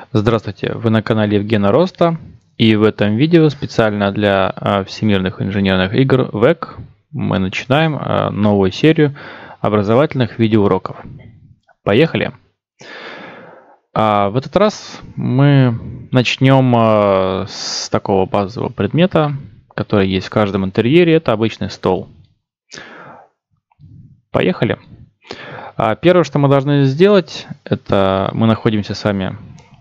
Здравствуйте, вы на канале Евгена Роста, и в этом видео специально для всемирных инженерных игр ВЭК мы начинаем новую серию образовательных видеоуроков. Поехали! В этот раз мы начнем с такого базового предмета, который есть в каждом интерьере, это обычный стол. Поехали! Первое, что мы должны сделать, это мы находимся с вами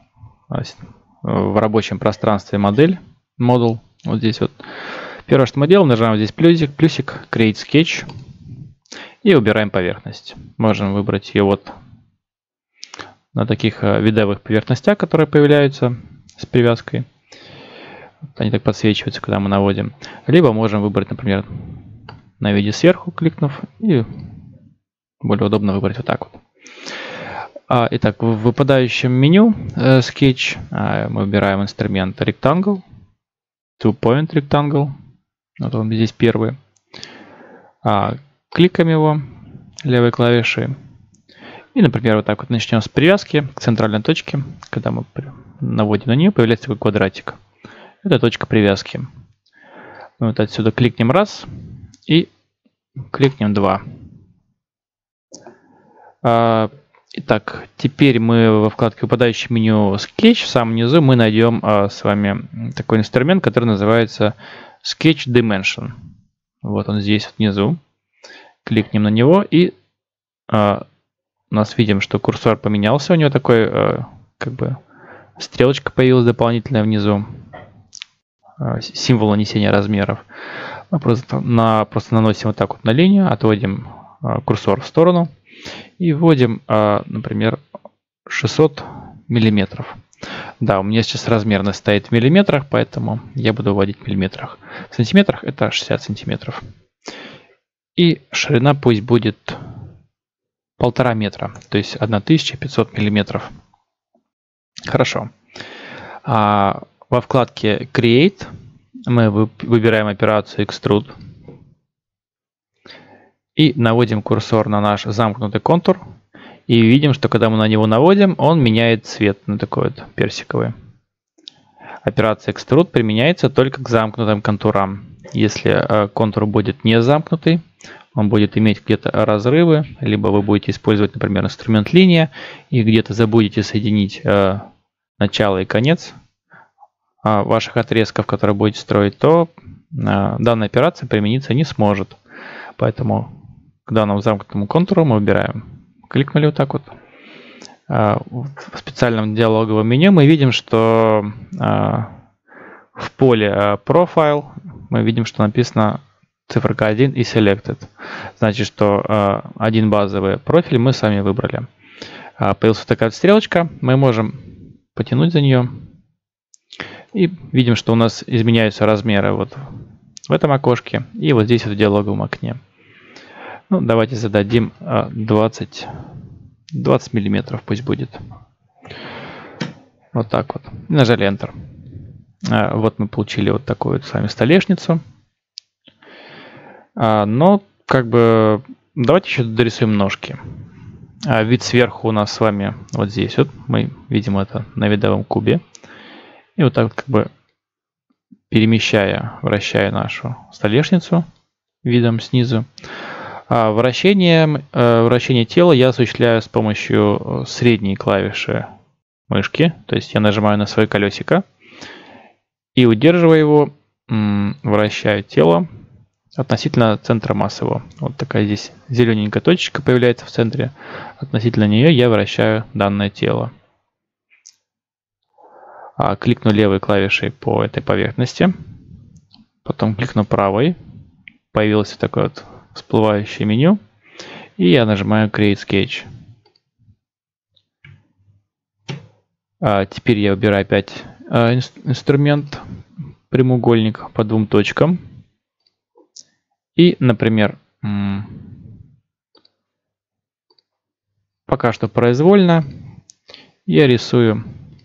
в рабочем пространстве модул, вот здесь вот. Первое, что мы делаем, нажимаем здесь плюсик, Create Sketch и убираем поверхность. Можем выбрать ее вот на таких видовых поверхностях, которые появляются с привязкой. Они так подсвечиваются, когда мы наводим. Либо можем выбрать, например, на виде сверху, кликнув, и более удобно выбрать вот так вот. Итак, в выпадающем меню Sketch мы выбираем инструмент Rectangle, Two Point Rectangle. Вот он здесь первый. Кликаем его левой клавишей. И, например, вот так вот начнем с привязки к центральной точке. Когда мы наводим на нее, появляется такой квадратик. Это точка привязки. Мы вот отсюда кликнем раз и кликнем два. Итак, теперь мы во вкладке выпадающее меню Sketch в самом низу мы найдем с вами такой инструмент, который называется Sketch Dimension. Вот он здесь вот внизу. Кликнем на него, и у нас видим, что курсор поменялся. У него такой как бы стрелочка появилась дополнительная внизу. Символ нанесения размеров. Мы просто наносим вот так вот на линию, отводим курсор в сторону. И вводим, например, 600 миллиметров. Да, у меня сейчас размерность стоит в миллиметрах, поэтому я буду вводить в миллиметрах. В сантиметрах это 60 сантиметров. И ширина пусть будет 1,5 метра, то есть 1500 миллиметров. Хорошо. Во вкладке Create мы выбираем операцию Extrude. И наводим курсор на наш замкнутый контур. И видим, что когда мы на него наводим, он меняет цвет на такой вот персиковый. Операция Extrude применяется только к замкнутым контурам. Если контур будет не замкнутый, он будет иметь где-то разрывы, либо вы будете использовать, например, инструмент линия, и где-то забудете соединить начало и конец ваших отрезков, которые будете строить, то данная операция примениться не сможет. Поэтому к данному замкнутому контуру мы выбираем. Кликнули вот так вот. В специальном диалоговом меню мы видим, что в поле Profile мы видим, что написано циферка 1 и Selected. Значит, что один базовый профиль мы сами выбрали. Появилась такая стрелочка. Мы можем потянуть за нее. И видим, что у нас изменяются размеры вот в этом окошке и вот здесь вот в диалоговом окне. Ну, давайте зададим 20 миллиметров, пусть будет. Вот так вот. И нажали Enter. Вот мы получили вот такую вот с вами столешницу. Но как бы давайте еще дорисуем ножки. Вид сверху у нас с вами вот здесь вот. Мы видим это на видовом кубе. И вот так вот как бы вращая нашу столешницу видом снизу. Вращение тела я осуществляю с помощью средней клавиши мышки. То есть я нажимаю на свое колесико и, удерживая его, вращаю тело относительно центра массы его. Вот такая здесь зелененькая точечка появляется в центре. Относительно нее я вращаю данное тело. Кликну левой клавишей по этой поверхности. Потом кликну правой. Появилось такое вот всплывающее меню. И я нажимаю Create Sketch. Теперь я выбираю опять инструмент прямоугольник по двум точкам. И, например, пока что произвольно я рисую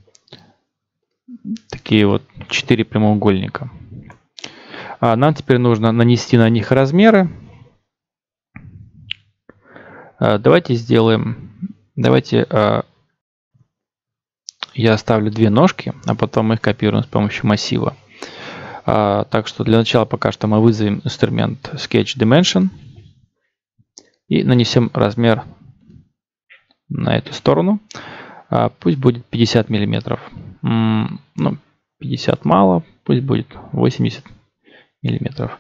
такие вот 4 прямоугольника. Нам теперь нужно нанести на них размеры. Давайте я оставлю две ножки, а потом их копируем с помощью массива. Так что для начала пока что мы вызовем инструмент Sketch Dimension и нанесем размер на эту сторону. Пусть будет 50 миллиметров. Ну, 50 мало, пусть будет 80 миллиметров.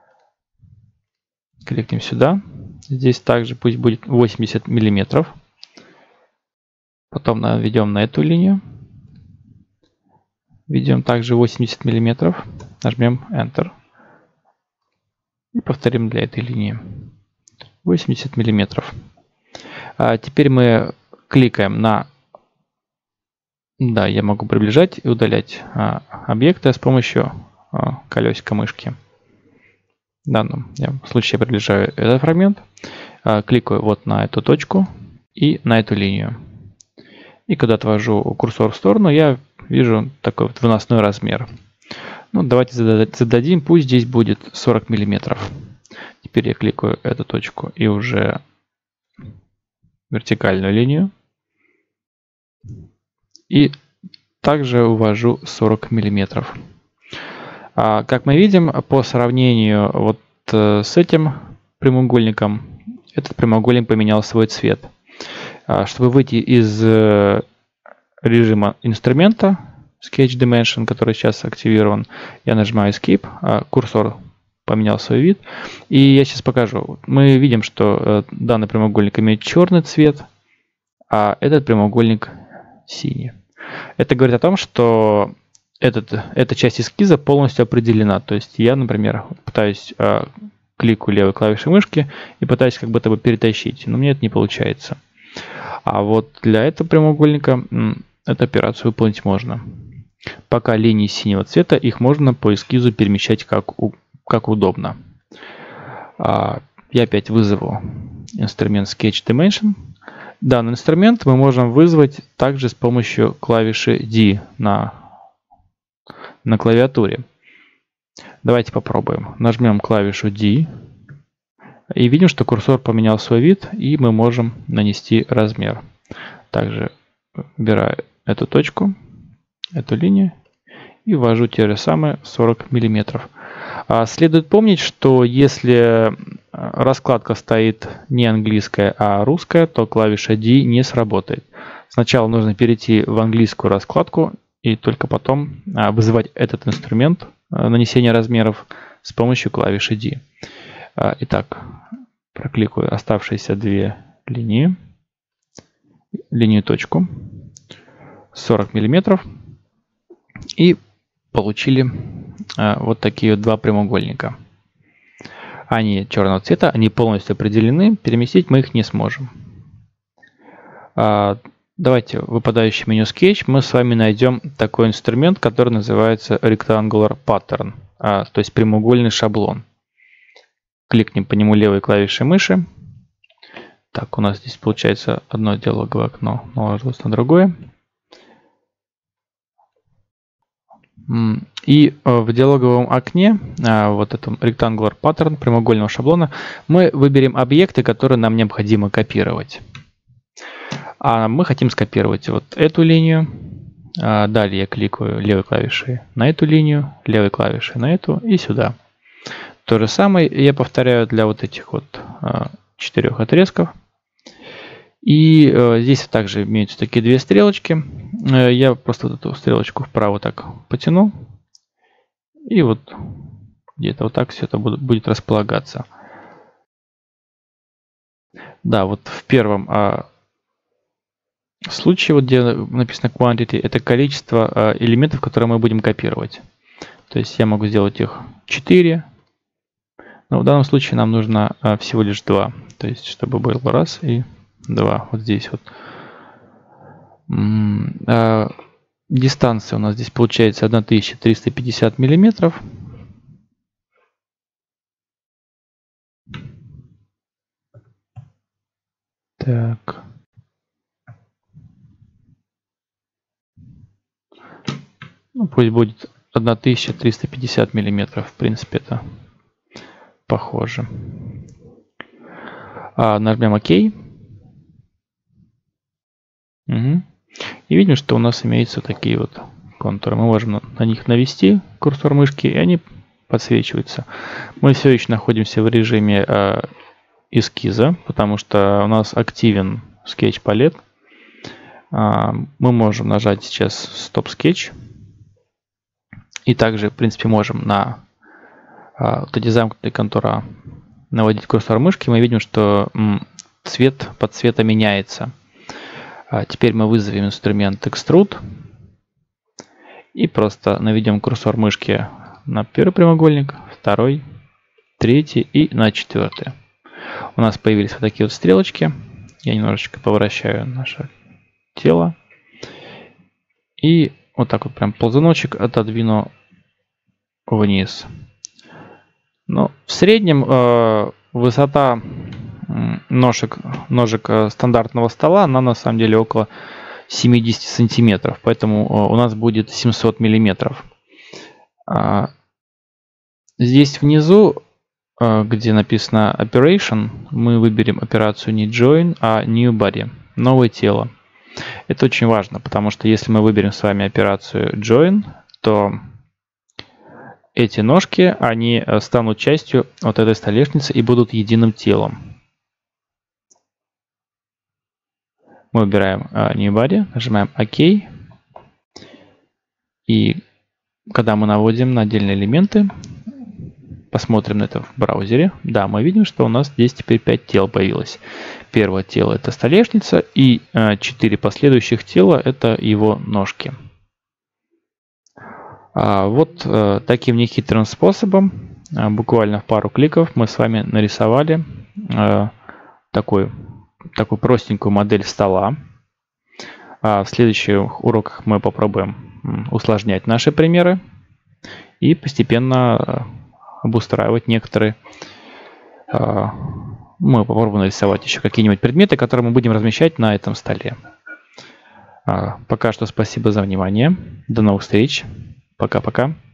Кликнем сюда. Здесь также пусть будет 80 миллиметров. Потом наведем на эту линию. Введем также 80 миллиметров. Нажмем Enter. И повторим для этой линии. 80 миллиметров. Теперь мы кликаем на... Да, я могу приближать и удалять объекты с помощью колесика мышки. В данном случае я приближаю этот фрагмент. Кликаю вот на эту точку и на эту линию. И когда отвожу курсор в сторону, я вижу такой вот выносной размер. Ну, давайте зададим, пусть здесь будет 40 миллиметров. Теперь я кликаю эту точку и уже вертикальную линию. И также увожу 40 миллиметров. Как мы видим, по сравнению вот с этим прямоугольником, этот прямоугольник поменял свой цвет. Чтобы выйти из режима инструмента Sketch Dimension, который сейчас активирован, я нажимаю Escape, курсор поменял свой вид. И я сейчас покажу. Мы видим, что данный прямоугольник имеет черный цвет, а этот прямоугольник синий. Это говорит о том, что эта часть эскиза полностью определена. То есть я, например, пытаюсь кликаю левой клавишей мышки и пытаюсь как будто бы перетащить, но мне это не получается. А вот для этого прямоугольника эту операцию выполнить можно. Пока линии синего цвета, их можно по эскизу перемещать как удобно. Я опять вызову инструмент Sketch Dimension. Данный инструмент мы можем вызвать также с помощью клавиши D на клавиатуре. Давайте попробуем. Нажмем клавишу D. И видим, что курсор поменял свой вид, и мы можем нанести размер. Также выбираю эту точку, эту линию, и ввожу те же самые 40 миллиметров. Следует помнить, что если раскладка стоит не английская, а русская, то клавиша D не сработает. Сначала нужно перейти в английскую раскладку и только потом вызывать этот инструмент нанесения размеров с помощью клавиши D. Итак, прокликаю оставшиеся две линии, линию точку, 40 миллиметров, и получили вот такие вот два прямоугольника. Они черного цвета, они полностью определены, переместить мы их не сможем. Давайте в выпадающем меню Sketch мы с вами найдем такой инструмент, который называется Rectangular Pattern, то есть прямоугольный шаблон. Кликнем по нему левой клавишей мыши. Так, у нас здесь получается одно диалоговое окно наложилось на другое. И в диалоговом окне, вот этом Rectangular Pattern, прямоугольного шаблона, мы выберем объекты, которые нам необходимо копировать. А мы хотим скопировать вот эту линию. Далее я кликаю левой клавишей на эту линию, левой клавишей на эту и сюда. То же самое я повторяю для вот этих вот 4 отрезков. И здесь также имеются такие две стрелочки. Я просто вот эту стрелочку вправо так потяну. И вот где-то вот так все это будет располагаться. Да, вот в первом случае, вот где написано quantity, это количество элементов, которые мы будем копировать. То есть я могу сделать их 4. Но в данном случае нам нужно всего лишь 2. То есть чтобы было раз и 2. Вот здесь вот. Дистанция у нас здесь получается 1350 миллиметров. Так. Ну, пусть будет 1350 миллиметров. В принципе, это похоже. Нажмем ОК. Угу. И видим, что у нас имеются такие вот контуры. Мы можем на них навести курсор мышки, и они подсвечиваются. Мы все еще находимся в режиме эскиза, потому что у нас активен скетч-палет. Мы можем нажать сейчас Stop Sketch. И также, в принципе, можем на вот эти замкнутые контура наводить курсор мышки. Мы видим, что цвет под цвета меняется. Теперь мы вызовем инструмент Extrude. И просто наведем курсор мышки на первый прямоугольник, второй, третий и на четвертый. У нас появились вот такие вот стрелочки. Я немножечко поворачиваю наше тело. И вот так вот прям ползуночек отодвину вниз. Но в среднем высота ножек стандартного стола, она на самом деле около 70 сантиметров. Поэтому у нас будет 700 миллиметров. Здесь внизу, где написано Operation, мы выберем операцию не Join, а New Body, новое тело. Это очень важно, потому что если мы выберем с вами операцию Join, то эти ножки, они станут частью вот этой столешницы и будут единым телом. Мы выбираем New Body, нажимаем ОК. И когда мы наводим на отдельные элементы, посмотрим на это в браузере. Да, мы видим, что у нас здесь теперь 5 тел появилось. Первое тело — это столешница, и 4 последующих тела — это его ножки. Вот таким нехитрым способом, буквально в пару кликов, мы с вами нарисовали такую простенькую модель стола. В следующих уроках мы попробуем усложнять наши примеры и постепенно обустраивать некоторые. Мы попробуем нарисовать еще какие-нибудь предметы, которые мы будем размещать на этом столе. Пока что спасибо за внимание. До новых встреч. Пока-пока.